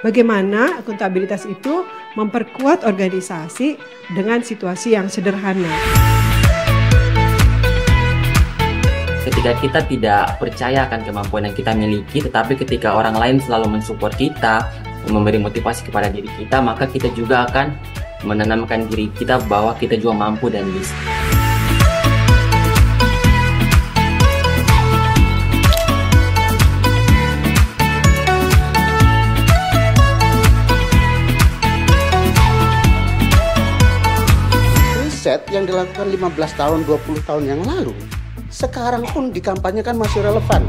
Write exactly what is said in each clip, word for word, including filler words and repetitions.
bagaimana akuntabilitas itu memperkuat organisasi dengan situasi yang sederhana. Ketika kita tidak percaya akan kemampuan yang kita miliki, tetapi ketika orang lain selalu mensupport kita, memberi motivasi kepada diri kita, maka kita juga akan menanamkan diri kita bahwa kita juga mampu dan bisa. Riset yang dilakukan lima belas tahun, dua puluh tahun yang lalu, sekarang pun dikampanyekan masih relevan.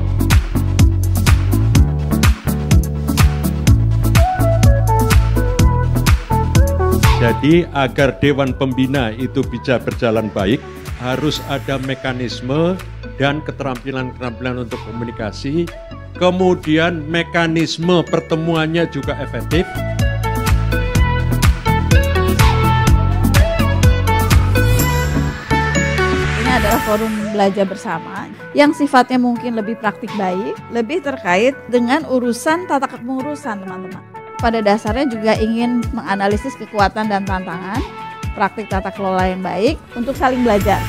Jadi agar Dewan Pembina itu bisa berjalan baik, harus ada mekanisme dan keterampilan-keterampilan untuk komunikasi, kemudian mekanisme pertemuannya juga efektif. Adalah forum belajar bersama yang sifatnya mungkin lebih praktik baik, lebih terkait dengan urusan tata kepengurusan teman-teman. Pada dasarnya juga ingin menganalisis kekuatan dan tantangan, praktik tata kelola yang baik untuk saling belajar.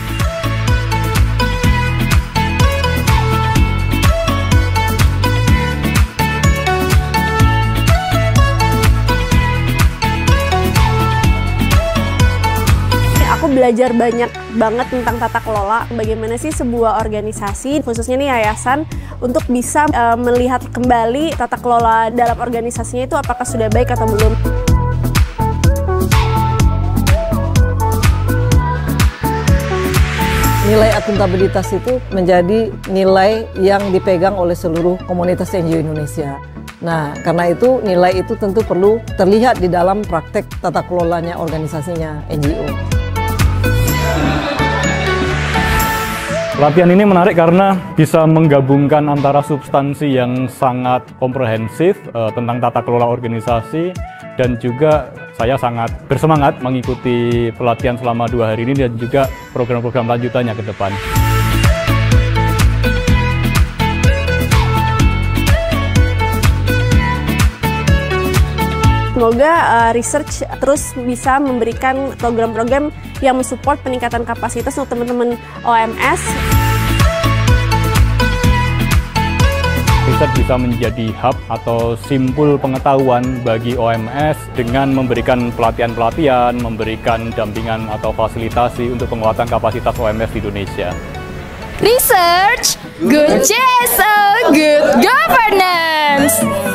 Aku belajar banyak banget tentang tata kelola, bagaimana sih sebuah organisasi, khususnya nih yayasan, untuk bisa uh, melihat kembali tata kelola dalam organisasinya itu apakah sudah baik atau belum. Nilai akuntabilitas itu menjadi nilai yang dipegang oleh seluruh komunitas N G O Indonesia. Nah, karena itu nilai itu tentu perlu terlihat di dalam praktek tata kelolanya organisasinya N G O. Pelatihan ini menarik karena bisa menggabungkan antara substansi yang sangat komprehensif uh, tentang tata kelola organisasi, dan juga saya sangat bersemangat mengikuti pelatihan selama dua hari ini dan juga program-program lanjutannya ke depan. Semoga uh, research terus bisa memberikan program-program yang mensupport peningkatan kapasitas untuk teman-teman O M S. Research bisa menjadi hub atau simpul pengetahuan bagi O M S dengan memberikan pelatihan-pelatihan, memberikan dampingan atau fasilitasi untuk penguatan kapasitas O M S di Indonesia. Research, good C S O, good governance.